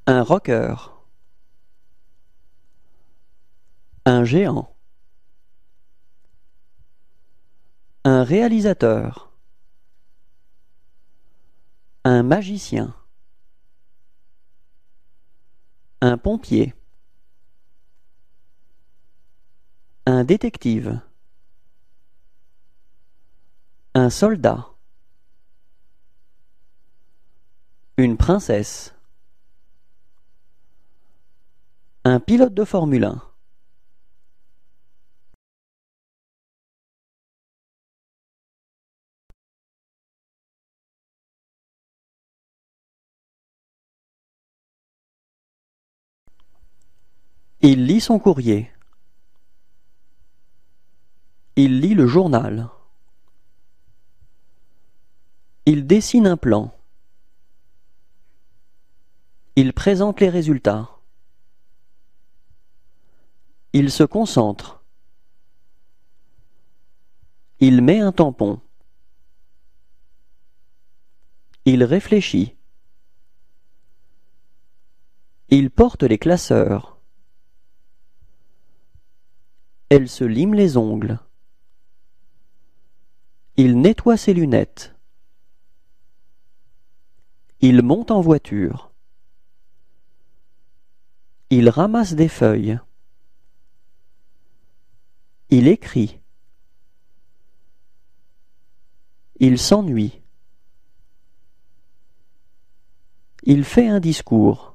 Un rocker. Un géant. Un réalisateur. Un magicien. Un pompier. Un détective. Un soldat. Une princesse. Un pilote de Formule 1. Il lit son courrier. Il lit le journal. Il dessine un plan. Il présente les résultats. Il se concentre. Il met un tampon. Il réfléchit. Il porte les classeurs. Elle se lime les ongles. Il nettoie ses lunettes. Il monte en voiture. Il ramasse des feuilles. Il écrit. Il s'ennuie. Il fait un discours.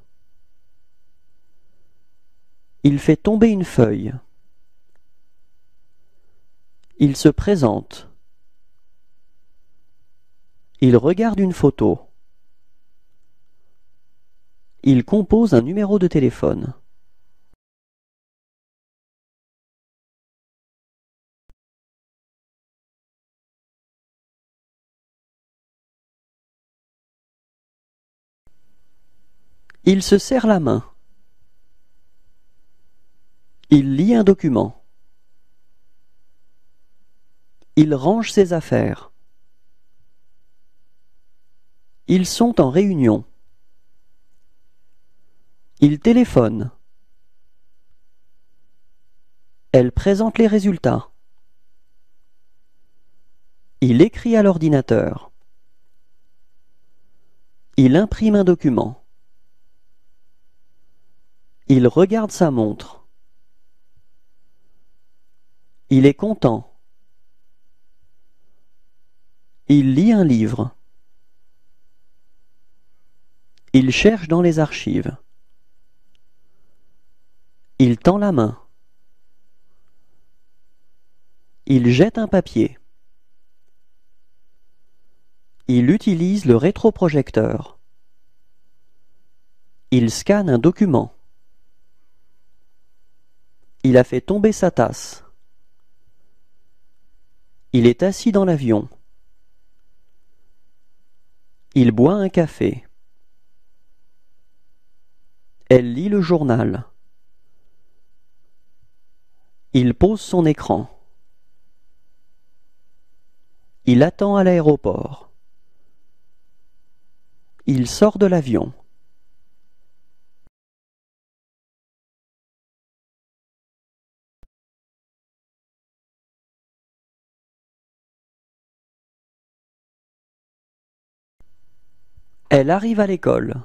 Il fait tomber une feuille. Il se présente. Il regarde une photo. Il compose un numéro de téléphone. Il se serre la main. Il lit un document. Il range ses affaires. Ils sont en réunion. Il téléphone. Elle présente les résultats. Il écrit à l'ordinateur. Il imprime un document. Il regarde sa montre. Il est content. Il lit un livre. Il cherche dans les archives. Il tend la main. Il jette un papier. Il utilise le rétroprojecteur. Il scanne un document. Il a fait tomber sa tasse. Il est assis dans l'avion. Il boit un café. Elle lit le journal. Il pose son écran. Il attend à l'aéroport. Il sort de l'avion. Elle arrive à l'école.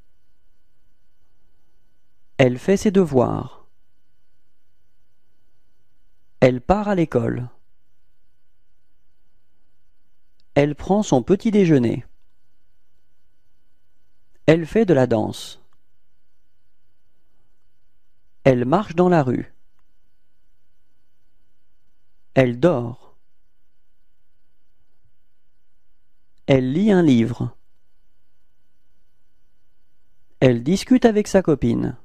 Elle fait ses devoirs. Elle part à l'école. Elle prend son petit déjeuner. Elle fait de la danse. Elle marche dans la rue. Elle dort. Elle lit un livre. Elle discute avec sa copine.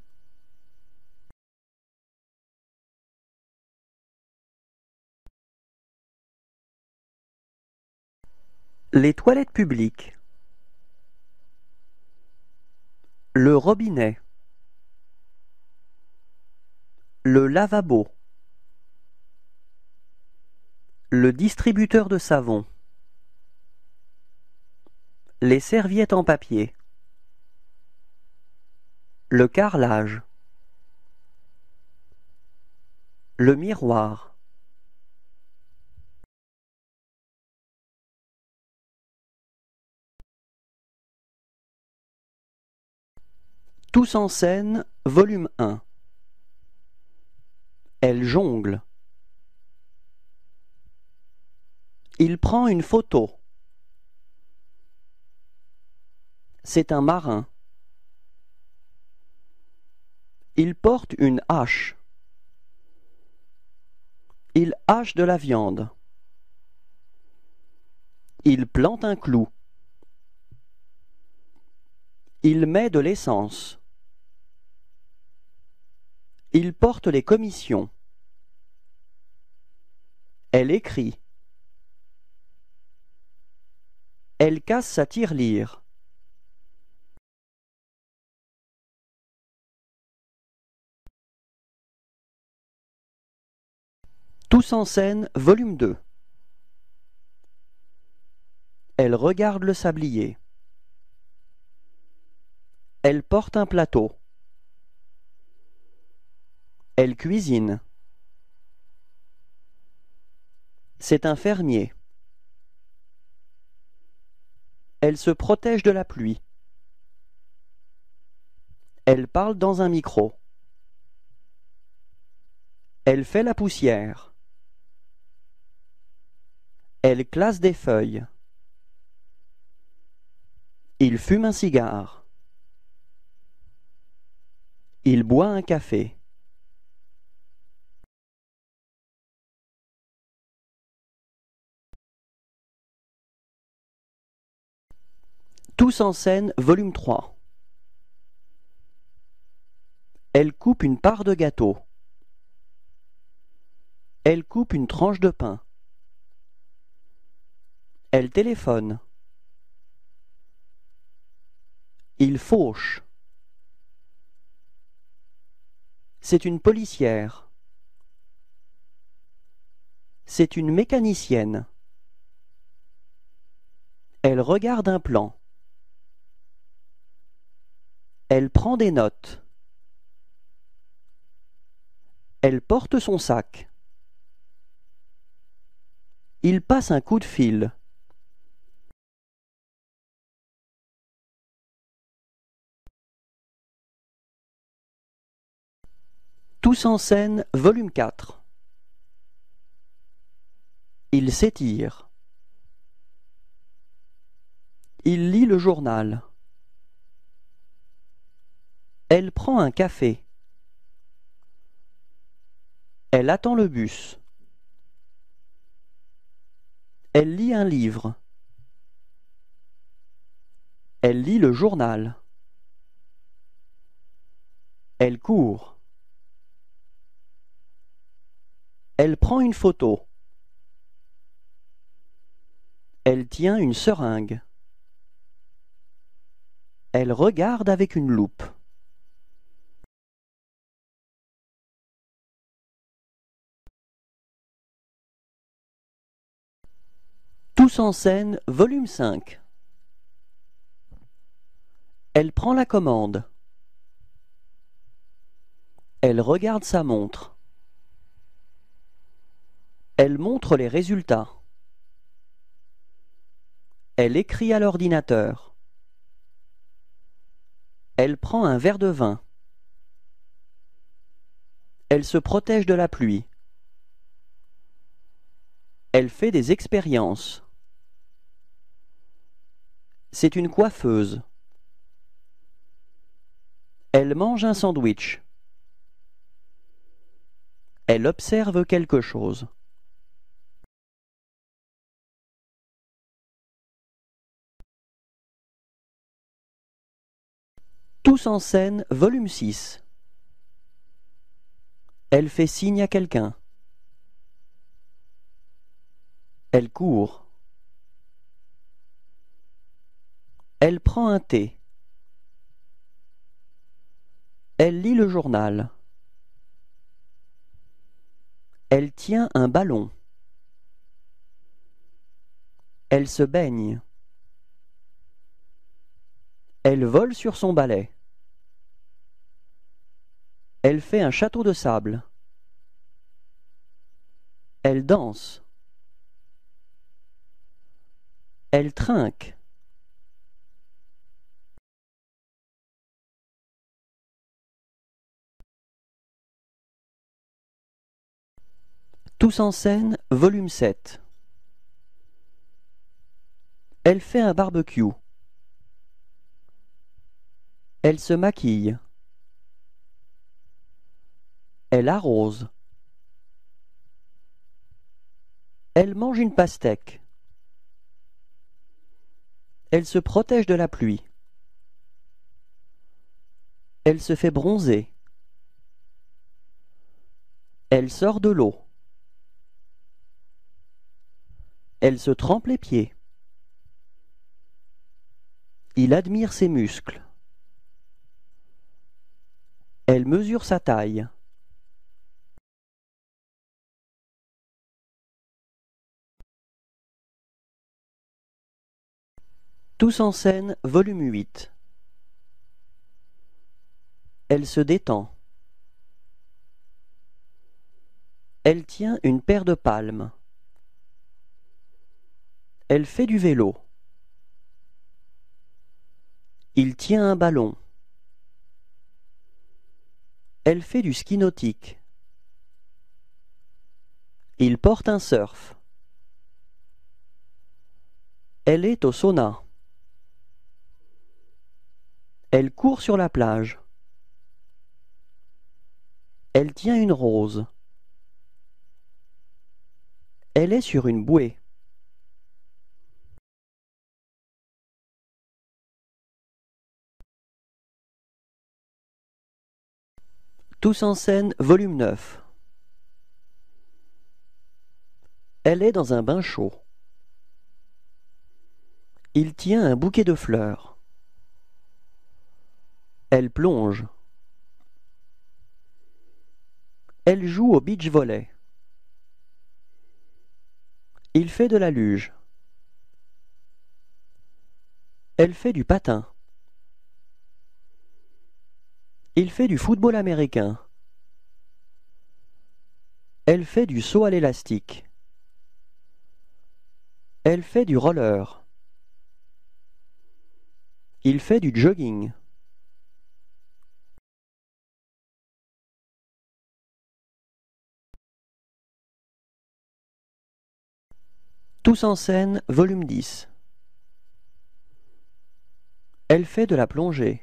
Les toilettes publiques. Le robinet. Le lavabo. Le distributeur de savon. Les serviettes en papier. le carrelage, le miroir, Tous en scène, volume 1. Elle jongle. Il prend une photo. C'est un marin. Il porte une hache. Il hache de la viande. Il plante un clou. Il met de l'essence. Il porte les commissions. Elle écrit. Elle casse sa tirelire. Tous en scène, volume 2. Elle regarde le sablier. Elle porte un plateau. Elle cuisine. C'est un fermier. Elle se protège de la pluie. Elle parle dans un micro. Elle fait la poussière. Elle classe des feuilles. Il fume un cigare. Il boit un café. Tous en scène, volume 3. Elle coupe une part de gâteau. Elle coupe une tranche de pain. Elle téléphone. Il fauche. C'est une policière. C'est une mécanicienne. Elle regarde un plan. Elle prend des notes. Elle porte son sac. Il passe un coup de fil. Tous en scène, volume 4. Il s'étire. Il lit le journal. Elle prend un café. Elle attend le bus. Elle lit un livre. Elle lit le journal. Elle court. Elle prend une photo. Elle tient une seringue. Elle regarde avec une loupe. Tous en scène, volume 5. Elle prend la commande. Elle regarde sa montre. Elle montre les résultats. Elle écrit à l'ordinateur. Elle prend un verre de vin. Elle se protège de la pluie. Elle fait des expériences. C'est une coiffeuse. Elle mange un sandwich. Elle observe quelque chose. Tous en scène, volume 6. Elle fait signe à quelqu'un. Elle court. Elle prend un thé. Elle lit le journal. Elle tient un ballon. Elle se baigne. Elle vole sur son balai. Elle fait un château de sable. Elle danse. Elle trinque. Tous en scène, volume 7. Elle fait un barbecue. Elle se maquille. Elle arrose. Elle mange une pastèque. Elle se protège de la pluie. Elle se fait bronzer. Elle sort de l'eau. Elle se trempe les pieds. Il admire ses muscles. Elle mesure sa taille. Tous en scène, volume 8. Elle se détend. Elle tient une paire de palmes. Elle fait du vélo. Il tient un ballon. Elle fait du ski nautique. Il porte un surf. Elle est au sauna. Elle court sur la plage. Elle tient une rose. Elle est sur une bouée. Tous en scène, volume 9. Elle est dans un bain chaud. Il tient un bouquet de fleurs. Elle plonge. Elle joue au beach volley. Il fait de la luge. Elle fait du patin. Il fait du football américain. Elle fait du saut à l'élastique. Elle fait du roller. Il fait du jogging. Tous en scène, volume 10. Elle fait de la plongée.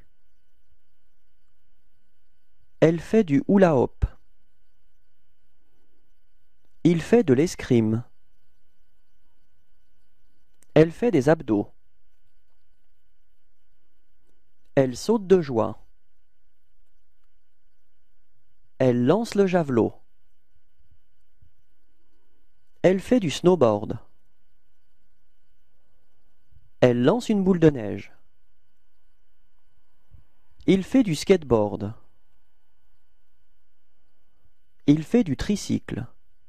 Elle fait du hula hoop. Il fait de l'escrime. Elle fait des abdos. Elle saute de joie. Elle lance le javelot. Elle fait du snowboard. Elle lance une boule de neige. Il fait du skateboard. Il fait du tricycle.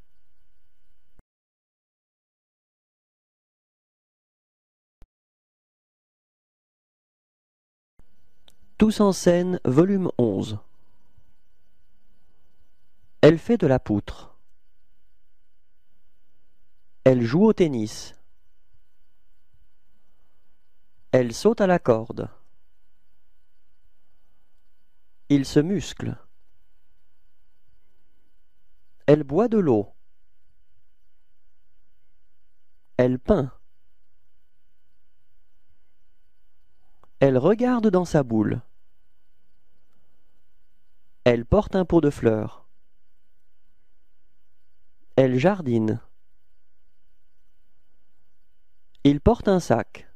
Tous en scène, volume 11. Elle fait de la poutre. Elle joue au tennis. Elle saute à la corde. Il se muscle. Elle boit de l'eau. Elle peint. Elle regarde dans sa boule. Elle porte un pot de fleurs. Elle jardine. Il porte un sac.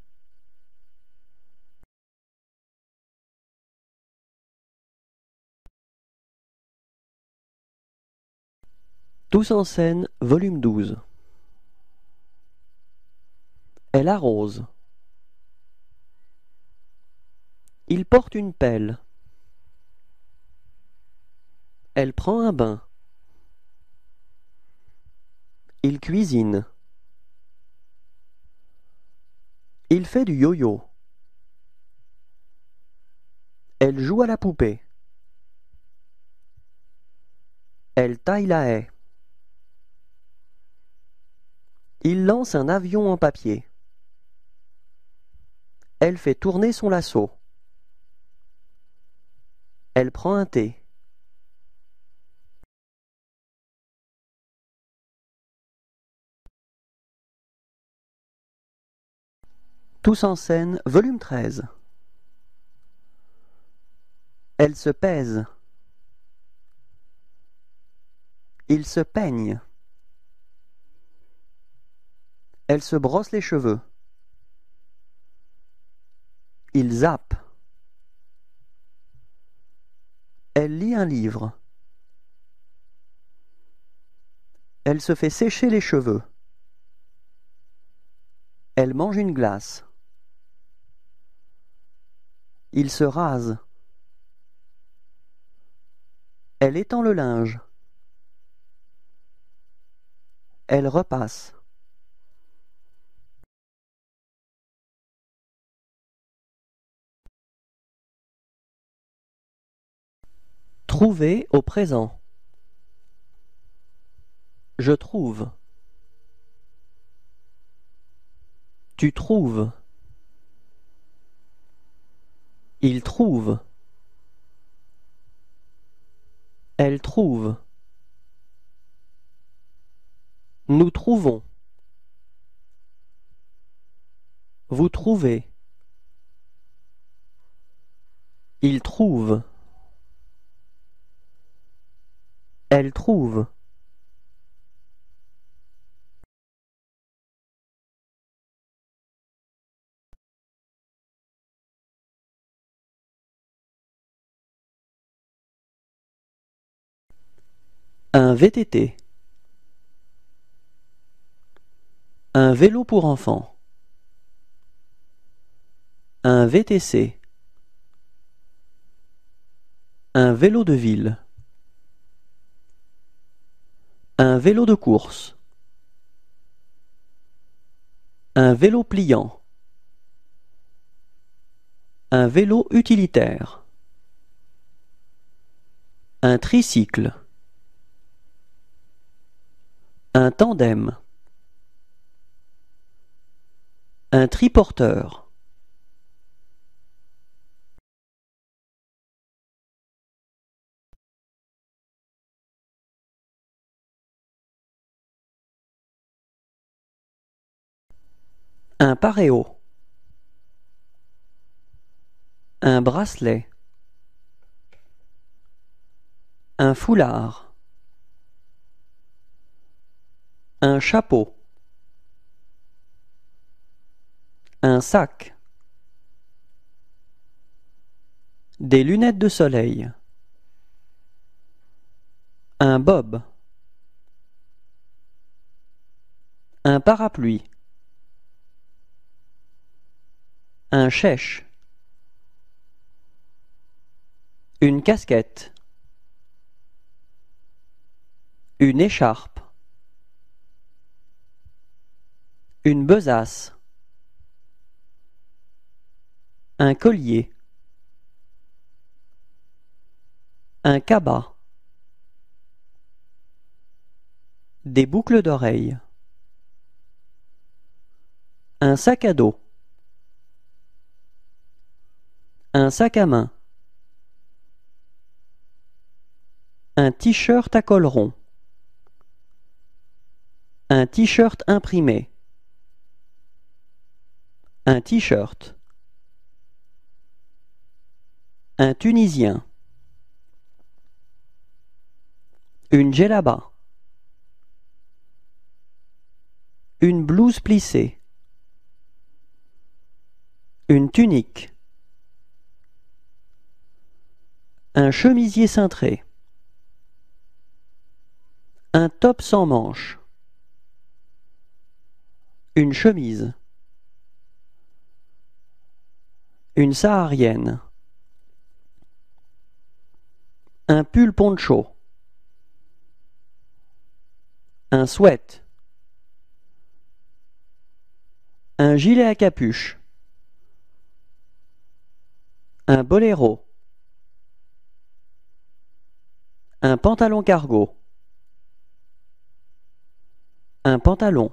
Tous en scène, volume 12. Elle arrose. Il porte une pelle. Elle prend un bain. Il cuisine. Il fait du yo-yo. Elle joue à la poupée. Elle taille la haie. Il lance un avion en papier. Elle fait tourner son lasso. Elle prend un thé. Tous en scène, volume 13. Elle se pèse. Il se peigne. Elle se brosse les cheveux. Il zappe. Elle lit un livre. Elle se fait sécher les cheveux. Elle mange une glace. Il se rase. Elle étend le linge. Elle repasse. Trouver au présent. Je trouve. Tu trouves. Il trouve. Elle trouve. Nous trouvons. Vous trouvez. Il trouve. Elle trouve. Un VTT. Un vélo pour enfants. Un VTC. Un vélo de ville. Un vélo de course. Un vélo pliant. Un vélo utilitaire. Un tricycle. Un tandem. Un triporteur. Un paréo. Un bracelet. Un foulard. Un chapeau. Un sac. Des lunettes de soleil. Un bob. Un parapluie. Un chèche. Une casquette. Une écharpe. Une besace. Un collier. Un cabas. Des boucles d'oreilles. Un sac à dos. Un sac à main. Un t-shirt à col rond. Un t-shirt imprimé. Un t-shirt. Un Tunisien. Une djellaba. Une blouse plissée. Une tunique. Un chemisier cintré. Un top sans manches. Une chemise. Une saharienne. Un pull poncho. Un sweat. Un gilet à capuche. Un boléro. Un pantalon cargo. Un pantalon.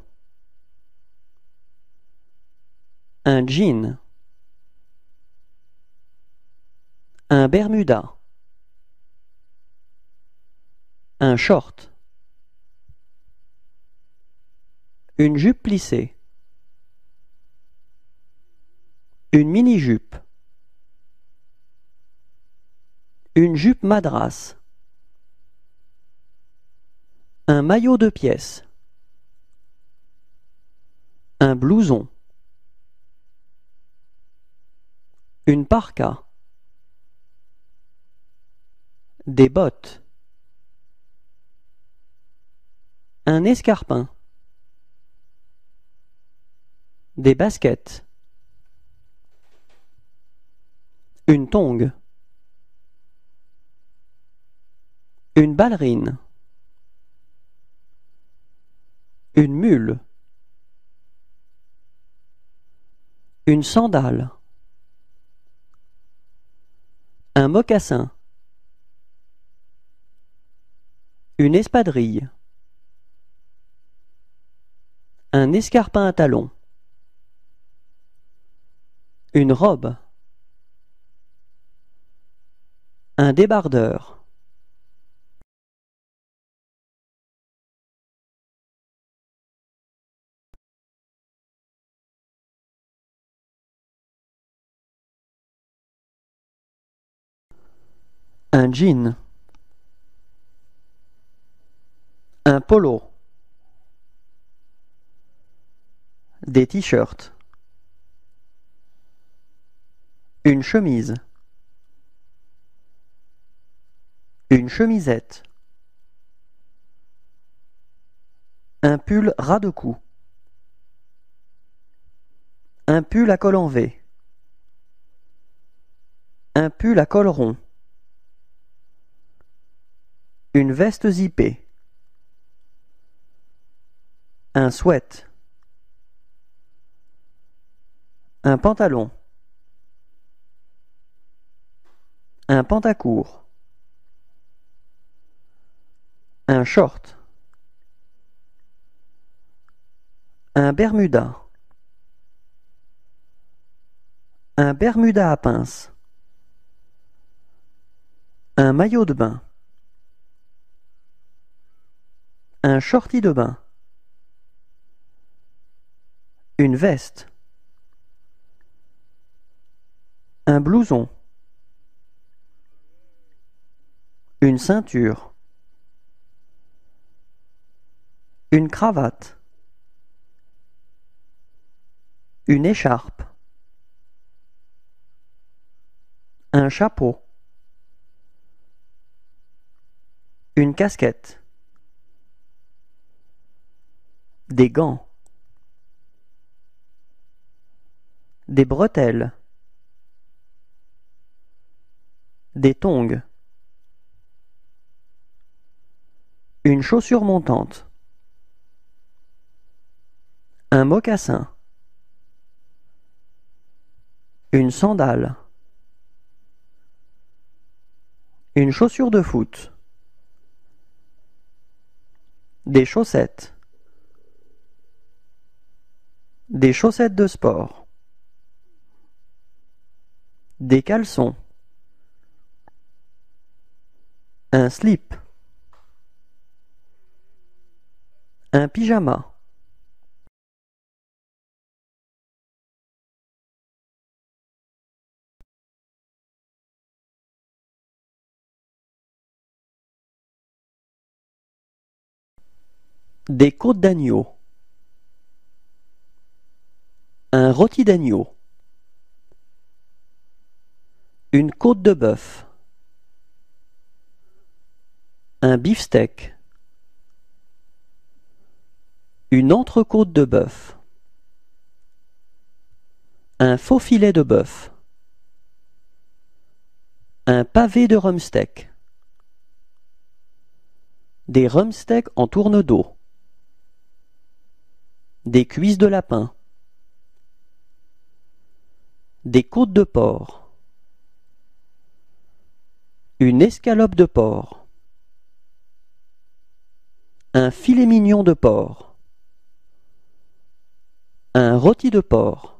Un jean. Un bermuda. Un short. Une jupe plissée. Une mini-jupe. Une jupe madras. Un maillot de pièces. Un blouson. Une parka. Des bottes. Un escarpin. Des baskets. Une tongue. Une ballerine. Une mule. Une sandale. Un mocassin. Une espadrille. Un escarpin à talons. Une robe. Un débardeur. Un jean. Un polo. Des t-shirts. Une chemise. Une chemisette. Un pull ras de cou. Un pull à col en V. Un pull à col rond. Une veste zippée. Un sweat. Un pantalon. Un pantacourt. Un short. Un bermuda. Un bermuda à pince. Un maillot de bain. Un shorty de bain. Une veste. Un blouson. Une ceinture. Une cravate. Une écharpe. Un chapeau. Une casquette. Des gants. Des bretelles. Des tongs. Une chaussure montante. Un mocassin. Une sandale. Une chaussure de foot. Des chaussettes. Des chaussettes de sport. Des caleçons. Un slip. Un pyjama. Des côtes d'agneau. Un rôti d'agneau. Une côte de bœuf. Un beefsteak. Une entrecôte de bœuf. Un faux filet de bœuf. Un pavé de rumsteak. Des rumsteaks en tourne d'eau. Des cuisses de lapin. Des côtes de porc. Une escalope de porc. Un filet mignon de porc. un rôti de porc,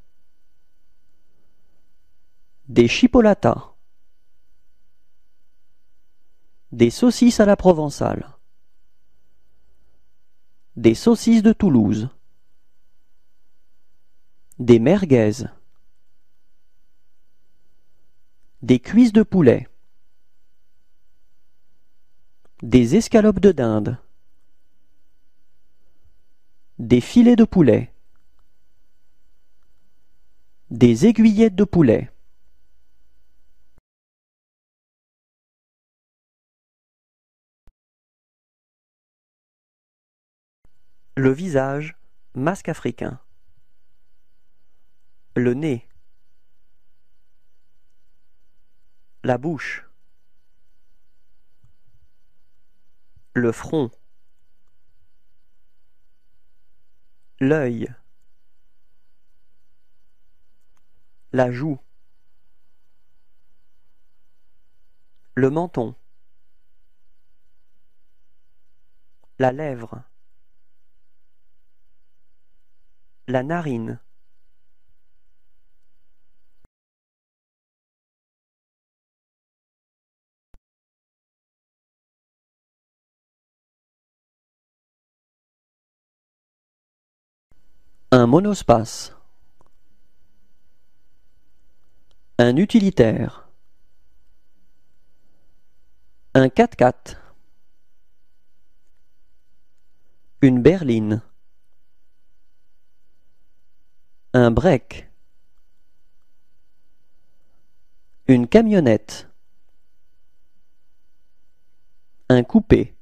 des chipolatas, des saucisses à la provençale, des saucisses de Toulouse, des merguez, des cuisses de poulet, des escalopes de dinde, des filets de poulet, des aiguillettes de poulet. Le visage, masque africain. Le nez. La bouche. Le front. L'œil. La joue. Le menton. La lèvre. La narine. Un monospace. Un utilitaire. Un 4x4. Une berline. Un break. Une camionnette. Un coupé.